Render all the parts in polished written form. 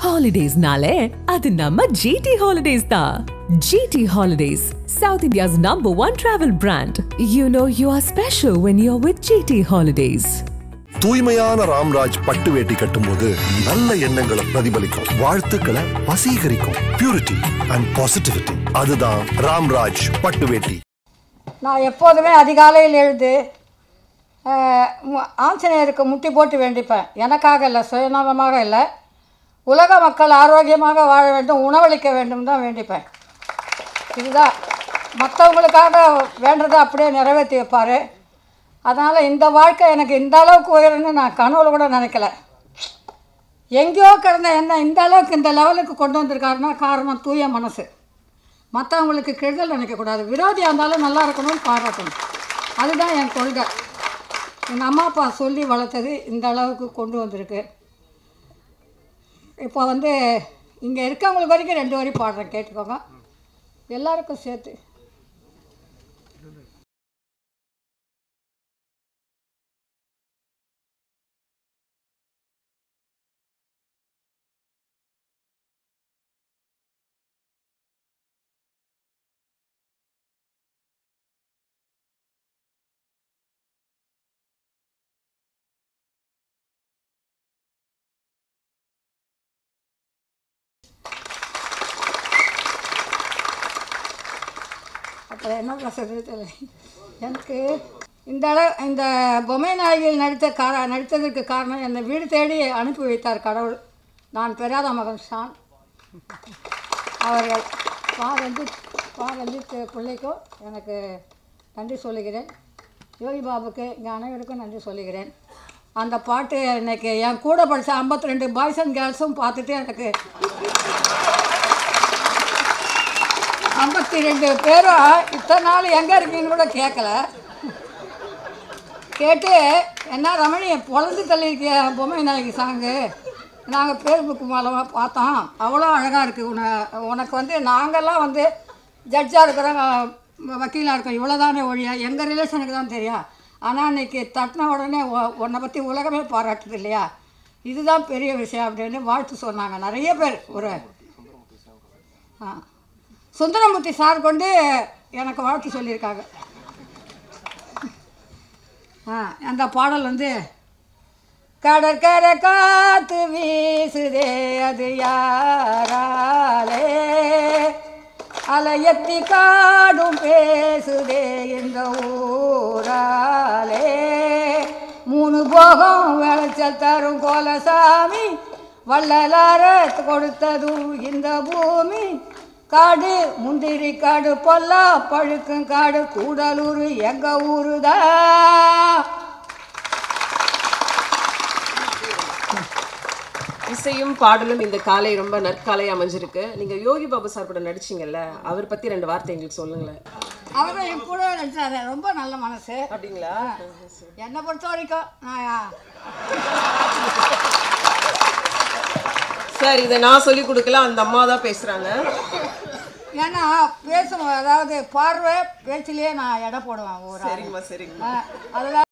Holidays nale, adu namma GT Holidays da. GT Holidays, South India's #1 travel brand. You know you are special when you're with GT Holidays. தூய்மையான ராம்ராஜ் பட்டு வேட்டி கட்டும்போது நல்ல எண்ணங்களை பிரதிபலிக்கும், வாழ்த்துக்களை வசீகரிக்கும். பியூரிட்டி அண்ட் பாசிட்டிவிட்டி, அதுதான் ராம்ராஜ் பட்டு வேட்டி. நான் எப்போதுமே அதிகாலையில் எழுது ஆஞ்சநேயருக்கு முட்டி போட்டு வேண்டிப்பேன். எனக்காக இல்லை, சுயநலமாக இல்லை, உலக மக்கள் ஆரோக்கியமாக வாழ வேண்டும், உணவளிக்க வேண்டும் தான் வேண்டிப்பேன். இதுதான் மற்றவங்களுக்காக வேண்டதை அப்படியே நிறைவேற்றி வைப்பார். அதனால் இந்த வாழ்க்கை எனக்கு இந்த அளவுக்கு உயரன்னு நான் கனவுல கூட நினைக்கல. எங்கேயோ கிடந்த என்ன இந்த அளவுக்கு இந்த லெவலுக்கு கொண்டு வந்திருக்காருன்னா காரணம் தூய மனசு. மற்றவங்களுக்கு கெடுதல் நினைக்கக்கூடாது, விரோதியாக இருந்தாலும் நல்லா இருக்கணும்னு பாராட்டணும். அதுதான் என் கொள்கை. எங்கள் அம்மா அப்பா சொல்லி வளர்த்தது இந்த அளவுக்கு கொண்டு வந்திருக்கு. இப்போ இங்கே இருக்கவங்களுக்கு வரைக்கும் 2 வரி பாடுறேன், கேட்டுக்கோங்க. எல்லாருக்கும் சேர்த்து. அப்போ என்ன பேசுறது தெரியல எனக்கு. இந்த பொம்மை நாயகியில் நடித்ததற்கு காரணம் என்னை வீடு தேடி அனுப்பி வைத்தார் கடவுள். நான் பெறாத மகன் ஷான் அவர்கள். ரஞ்சித் பிள்ளைக்கும் எனக்கு நன்றி சொல்லுகிறேன். யோகி பாபுக்கு இங்கே அனைவருக்கும் நன்றி சொல்லுகிறேன். அந்த பாட்டு இன்றைக்கி என் கூட படித்த 52 பாய்ஸ் அண்ட் கேர்ள்ஸும் பார்த்துட்டு எனக்கு 52 பேரும் இத்தனை நாள் எங்கே இருக்கீங்கன்னு கூட கேட்கல. கேட்டு என்ன ரமணி பொழந்து தள்ளியிருக்கிய பொம்மை நாயகி சாங்கு நாங்கள் ஃபேஸ்புக் மூலமாக பார்த்தோம், அவ்வளோ அழகாக இருக்குது. உனக்கு நாங்கள்லாம் ஜட்ஜாக இருக்கிறோம், வக்கீலாக இருக்கோம், இவ்வளோ தானே ஒழியா எங்கள் ரிலேஷனுக்கு தான் தெரியும். ஆனால் இன்றைக்கி தட்டின உடனே உன்னை பற்றி உலகமே பாராட்டுது இல்லையா, இதுதான் பெரிய விஷயம் அப்படின்னு வாழ்த்து சொன்னாங்க நிறைய பேர். சுந்தரமூர்த்தி சார் கொண்டு எனக்கு வாழ்த்து சொல்லியிருக்காங்க. அந்த பாடல் கடற்கரை காத்து வீசுதே அது யாராலே, அலையத்தி காடும் பேசுதே இந்த ஊராலே, 3 போகம் விளைச்சல் தரும் கோலசாமி, வள்ளலார கொடுத்ததும் இந்த பூமி, காடு முந்திரி காடு பொல்லா பழுக்கும் காடு கூடலூர் எங்க ஊருதான். இசையும் பாடலும் இந்த காலை ரொம்ப நற்காலை அமைஞ்சிருக்கு. நீங்க யோகி பாபு சார் கூட நடிச்சிங்கல்ல, அவர் பத்தி 2 வார்த்தை எங்களுக்கு சொல்லுங்களேன். அவரும் என் கூட நடிச்சாரு, ரொம்ப நல்ல மனசு. அப்படிங்களா? என்னை பொறுத்த வரைக்கும் சார் இதை நான் சொல்லி கொடுக்கல, அந்த அம்மா தான் பேசுறாங்க. ஏன்னா பேசும், அதாவது பார்வை பேச்சிலேயே நான் எடை போடுவேன். சரிங்கம்மா சரிங்கம்மா. அதெல்லாம்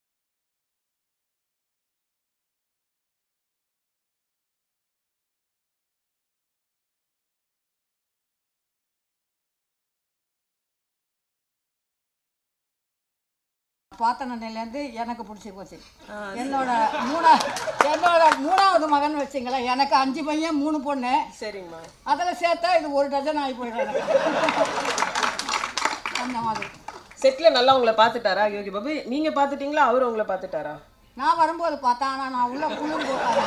பாத்தனையிலேருந்து எனக்கு பிடிச்சி போச்சு. என்னோட 3வது மகன் வச்சிங்களேன், எனக்கு 5 பையன் 3 பொண்ணு. சரிங்கம்மா. அதில் சேர்த்தா இது 1 டஜன் ஆகி போயிடுறாங்க. அந்த மாதிரி செட்டில் நல்லா உங்களை பார்த்துட்டாரா யோகி பாபு? நீங்கள் பார்த்துட்டீங்களா, அவர் உங்களை பார்த்துட்டாரா? நான் வரும்போது பார்த்தேன், ஆனால் நான் உள்ள குளிர்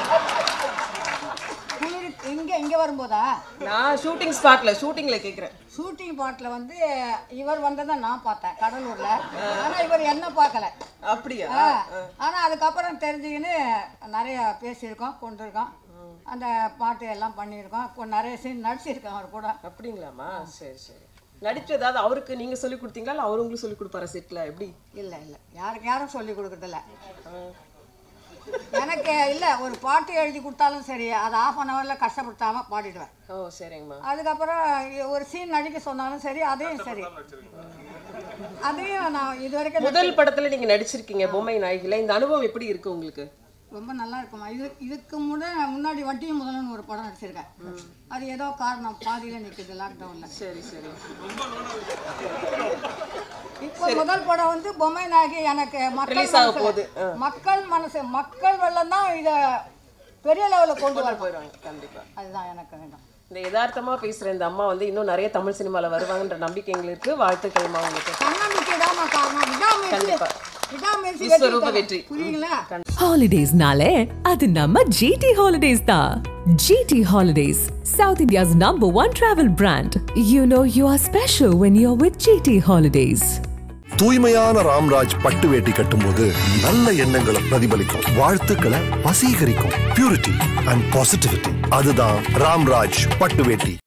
இங்கே வரும்போதா? நான் ஷூட்டிங் ஸ்பாட்டில் கேட்குறேன். ஷூட்டிங் ஸ்பாட்டில் இவர் வந்ததை நான் பார்த்தேன் கடலூரில். ஆனால் இவர் என்ன பார்க்கல. அப்படியா? ஆனால் அதுக்கப்புறம் தெரிஞ்சுக்கின்னு நிறைய பேசியிருக்கோம், கொண்டிருக்கோம், அந்த பாட்டு எல்லாம் பண்ணியிருக்கோம், நிறைய சீன் நடிச்சிருக்கேன் அவர் கூட. அப்படிங்களாம்மா? சரி சரி. நடிச்சு ஏதாவது அவருக்கு நீங்கள் சொல்லி கொடுத்தீங்களா, இல்லை அவர் உங்களுக்கு சொல்லி கொடுப்பாரா செட்டில்? எப்படி? இல்லை யாரும் சொல்லி கொடுக்குறதில்ல எனக்கு. இல்லை, ஒரு பாட்டு எழுதி கொடுத்தாலும் சரி, அதை 1/2 ஹவரில் கஷ்டப்படுத்தாமல் பாடிடுவேன். ஓ சரிங்கம்மா. அதுக்கப்புறம் ஒரு சீன் நடிக்க சொன்னாலும் சரி, அதையும் சரி, அதையும் நான் இது வரைக்கும். முதல் படத்தில் நீங்கள் நடிச்சிருக்கீங்க பொம்மை நாயகியில், இந்த அனுபவம் எப்படி இருக்குது உங்களுக்கு? ரொம்ப நல்லா இருக்குமா. இதுக்கு முன்னாடி வட்டியும் முதல்னு ஒரு படம் நடிச்சிருக்கேன். அது ஏதோ காரணம் பாதியில் நிற்குது லாக்டவுனில். சரி சரி. இப்போ முதல் படம் வந்து பொம்மை நாயகி. எனக்கு மக்கள் வெள்ளம் தான் இதை பெரிய லெவலில் கொண்டு வர போயிடுவாங்க. கண்டிப்பாக அதுதான் எனக்கு வேணும். இந்த யதார்த்தமாக பேசுகிற இந்த அம்மா வந்து இன்னும் நிறைய தமிழ் சினிமாவில் வருவாங்கன்ற நம்பிக்கை எங்களுக்கு. வாழ்த்துக்கள்மா உங்களுக்கு. தன்னம்பிக்கை தான் காரணம். கண்டிப்பாக Holidays nale adu namma GT Holidays da. GT Holidays, South India's #1 travel brand. You know you are special when you're with GT Holidays. தூய்மையான ராம்ராஜ் பட்டு வேட்டி கட்டும்போது நல்ல எண்ணங்களை பிரதிபலிக்கும், வாழ்த்துக்களை வசீகரிக்கும். பியூரிட்டி அண்ட் பாசிட்டிவிட்டி, அதுதான் ராம்ராஜ் பட்டு வேட்டி.